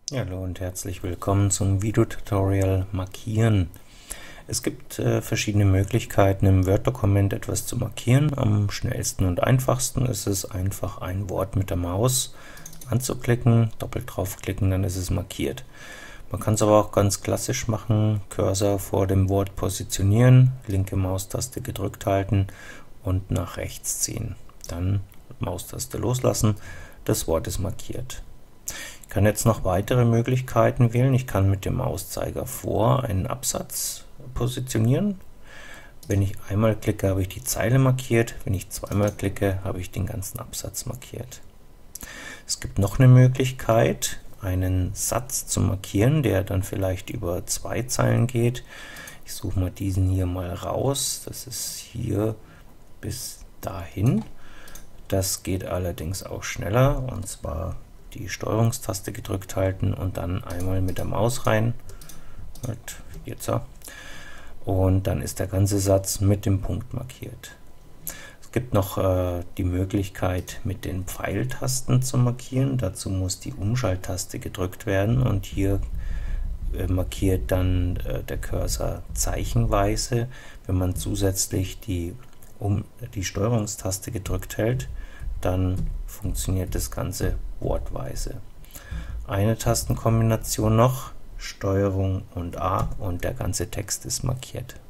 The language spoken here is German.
Hallo und herzlich willkommen zum Videotutorial Markieren. Es gibt verschiedene Möglichkeiten, im Word-Dokument etwas zu markieren. Am schnellsten und einfachsten ist es, einfach ein Wort mit der Maus anzuklicken, doppelt draufklicken, dann ist es markiert. Man kann es aber auch ganz klassisch machen, Cursor vor dem Wort positionieren, linke Maustaste gedrückt halten und nach rechts ziehen. Dann Maustaste loslassen, das Wort ist markiert. Ich kann jetzt noch weitere Möglichkeiten wählen. Ich kann mit dem Mauszeiger vor einen Absatz positionieren. Wenn ich einmal klicke, habe ich die Zeile markiert. Wenn ich zweimal klicke, habe ich den ganzen Absatz markiert. Es gibt noch eine Möglichkeit, einen Satz zu markieren, der dann vielleicht über 2 Zeilen geht. Ich suche mal diesen hier mal raus. Das ist hier bis dahin. Das geht allerdings auch schneller, und zwar die Steuerungstaste gedrückt halten und dann einmal mit der Maus rein. Jetzt. Und dann ist der ganze Satz mit dem Punkt markiert. Es gibt noch die Möglichkeit, mit den Pfeiltasten zu markieren. Dazu muss die Umschalttaste gedrückt werden, und hier markiert dann der Cursor zeichenweise. Wenn man zusätzlich die Steuerungstaste gedrückt hält, dann funktioniert das Ganze wortweise. Eine Tastenkombination noch, Steuerung und A, und der ganze Text ist markiert.